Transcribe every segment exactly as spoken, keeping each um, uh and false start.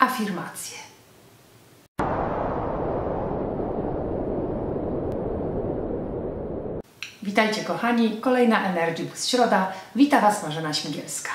afirmacje. Witajcie kochani, kolejna Energy Boost Środa. Wita Was Marzena Śmigielska.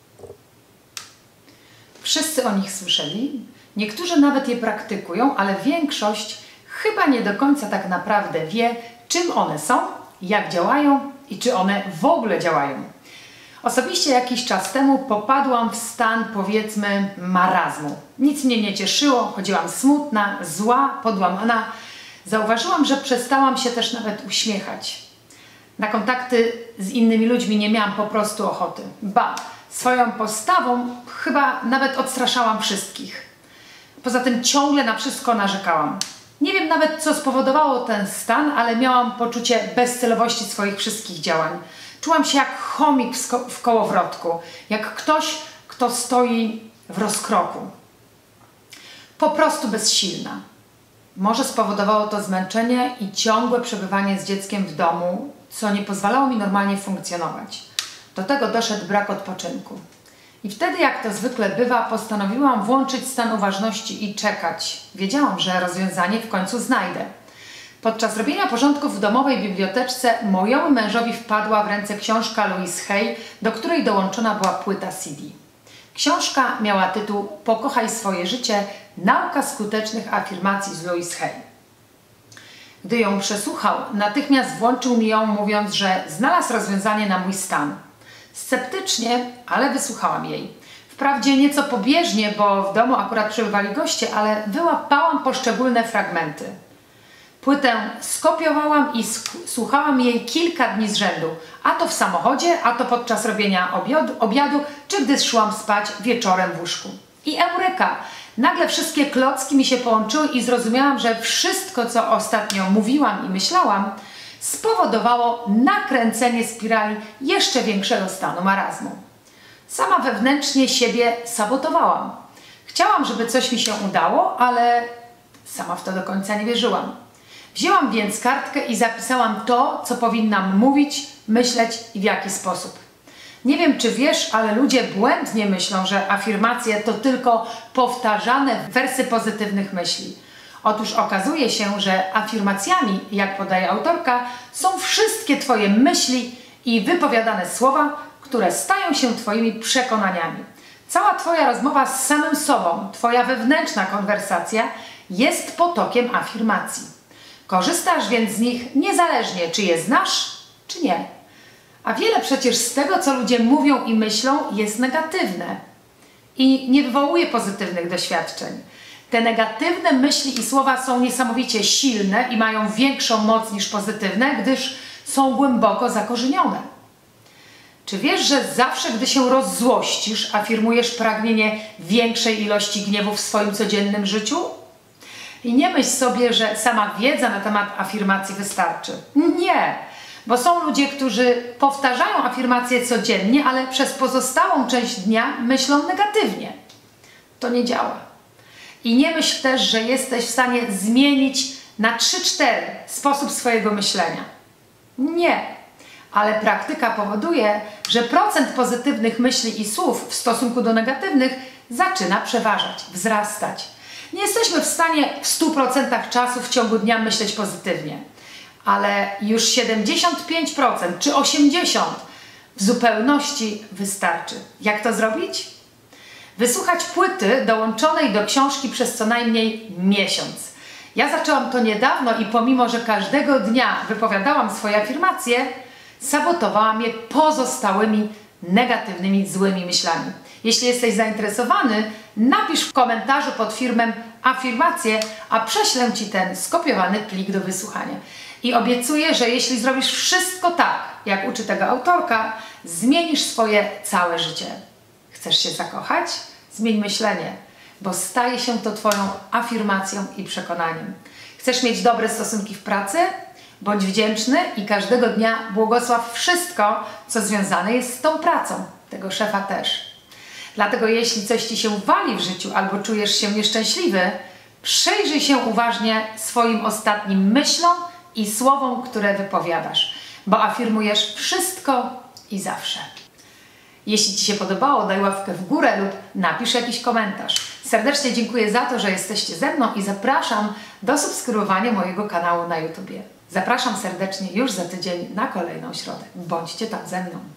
Wszyscy o nich słyszeli, niektórzy nawet je praktykują, ale większość chyba nie do końca tak naprawdę wie, czym one są, jak działają i czy one w ogóle działają. Osobiście jakiś czas temu popadłam w stan, powiedzmy, marazmu. Nic mnie nie cieszyło, chodziłam smutna, zła, podłamana. Zauważyłam, że przestałam się też nawet uśmiechać. Na kontakty z innymi ludźmi nie miałam po prostu ochoty. Ba, swoją postawą chyba nawet odstraszałam wszystkich. Poza tym ciągle na wszystko narzekałam. Nie wiem nawet, co spowodowało ten stan, ale miałam poczucie bezcelowości swoich wszystkich działań. Czułam się jak chomik w, ko w kołowrotku, jak ktoś, kto stoi w rozkroku. Po prostu bezsilna. Może spowodowało to zmęczenie i ciągłe przebywanie z dzieckiem w domu, co nie pozwalało mi normalnie funkcjonować. Do tego doszedł brak odpoczynku. I wtedy, jak to zwykle bywa, postanowiłam włączyć stan uważności i czekać. Wiedziałam, że rozwiązanie w końcu znajdę. Podczas robienia porządków w domowej biblioteczce mojemu mężowi wpadła w ręce książka Louise Hay, do której dołączona była płyta C D. Książka miała tytuł Pokochaj swoje życie – nauka skutecznych afirmacji z Louise Hay. Gdy ją przesłuchał, natychmiast włączył mi ją, mówiąc, że znalazł rozwiązanie na mój stan. Sceptycznie, ale wysłuchałam jej. Wprawdzie nieco pobieżnie, bo w domu akurat przebywali goście, ale wyłapałam poszczególne fragmenty. Płytę skopiowałam i słuchałam jej kilka dni z rzędu, a to w samochodzie, a to podczas robienia obiadu, obiadu czy gdy szłam spać wieczorem w łóżku. I eureka! Nagle wszystkie klocki mi się połączyły i zrozumiałam, że wszystko, co ostatnio mówiłam i myślałam, spowodowało nakręcenie spirali jeszcze większego stanu marazmu. Sama wewnętrznie siebie sabotowałam. Chciałam, żeby coś mi się udało, ale sama w to do końca nie wierzyłam. Wzięłam więc kartkę i zapisałam to, co powinnam mówić, myśleć i w jaki sposób. Nie wiem, czy wiesz, ale ludzie błędnie myślą, że afirmacje to tylko powtarzane wersy pozytywnych myśli. Otóż okazuje się, że afirmacjami, jak podaje autorka, są wszystkie Twoje myśli i wypowiadane słowa, które stają się Twoimi przekonaniami. Cała Twoja rozmowa z samym sobą, Twoja wewnętrzna konwersacja jest potokiem afirmacji. Korzystasz więc z nich niezależnie, czy je znasz, czy nie. A wiele przecież z tego, co ludzie mówią i myślą, jest negatywne i nie wywołuje pozytywnych doświadczeń. Te negatywne myśli i słowa są niesamowicie silne i mają większą moc niż pozytywne, gdyż są głęboko zakorzenione. Czy wiesz, że zawsze, gdy się rozzłościsz, afirmujesz pragnienie większej ilości gniewu w swoim codziennym życiu? I nie myśl sobie, że sama wiedza na temat afirmacji wystarczy. Nie, bo są ludzie, którzy powtarzają afirmacje codziennie, ale przez pozostałą część dnia myślą negatywnie. To nie działa. I nie myśl też, że jesteś w stanie zmienić na trzy cztery sposób swojego myślenia. Nie, ale praktyka powoduje, że procent pozytywnych myśli i słów w stosunku do negatywnych zaczyna przeważać, wzrastać. Nie jesteśmy w stanie w stu procentach czasu w ciągu dnia myśleć pozytywnie, ale już siedemdziesiąt pięć procent czy osiemdziesiąt procent w zupełności wystarczy. Jak to zrobić? Wysłuchać płyty dołączonej do książki przez co najmniej miesiąc. Ja zaczęłam to niedawno i pomimo, że każdego dnia wypowiadałam swoje afirmacje, sabotowałam je pozostałymi negatywnymi, złymi myślami. Jeśli jesteś zainteresowany, napisz w komentarzu pod filmem afirmację, a prześlę Ci ten skopiowany plik do wysłuchania. I obiecuję, że jeśli zrobisz wszystko tak, jak uczy tego autorka, zmienisz swoje całe życie. Chcesz się zakochać? Zmień myślenie, bo staje się to Twoją afirmacją i przekonaniem. Chcesz mieć dobre stosunki w pracy? Bądź wdzięczny i każdego dnia błogosław wszystko, co związane jest z tą pracą. Tego szefa też. Dlatego jeśli coś Ci się wali w życiu albo czujesz się nieszczęśliwy, przyjrzyj się uważnie swoim ostatnim myślom i słowom, które wypowiadasz, bo afirmujesz wszystko i zawsze. Jeśli Ci się podobało, daj łapkę w górę lub napisz jakiś komentarz. Serdecznie dziękuję za to, że jesteście ze mną i zapraszam do subskrybowania mojego kanału na YouTubie. Zapraszam serdecznie już za tydzień na kolejną środę. Bądźcie tam ze mną.